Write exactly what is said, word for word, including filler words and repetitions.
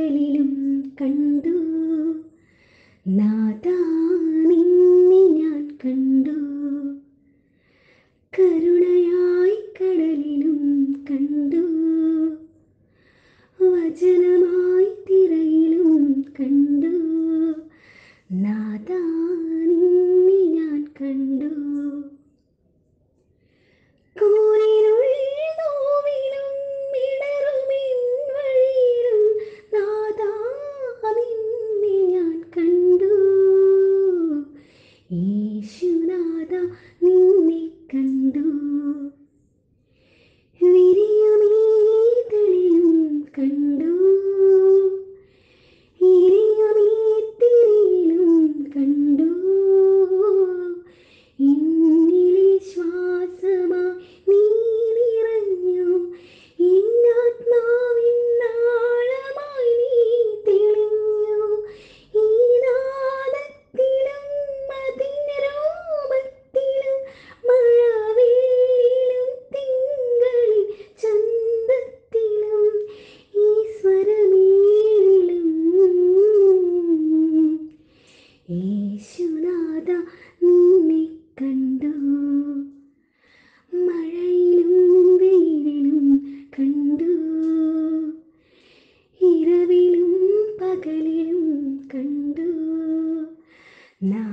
പകലിലും കണ്ടു നാഥാ നിന്നെ ഞാൻ കണ്ടു. കരുണയായി കടലിലും കണ്ടു, വചനമായി തിരയിലും കണ്ടു നാഥാ നിന്നെ ഞാൻ കണ്ടു. കൂരിരുൾ നോവിലും ഇടറുമിൻ വഴിയിലും നാഥാ നിന്നെ ഞാൻ കണ്ടു. യേശുനാഥാ നിന്നെ കണ്ടു. വിരിയുമീതളിലും കണ്ടു, എരിയുമീത്തിരിയിലും കണ്ടു. എന്നിലെ ശ്വാസമായി നീ നിറഞ്ഞു, എന്നാത്മാവിൻ നാളമായി നീ തെളിഞ്ഞു. ഈ നാദത്തിലും അതിരൂപത്തിലും മഴവില്ലിലും തിങ്കളിൽ ചന്തത്തിലും ഈ സ്വരമേഴിലും യേശുനാഥാ നിന്നെ കണ്ടു. മഴയിലും വെയിലിലും കണ്ടു, ഇരവിലും പകലിലും കണ്ടു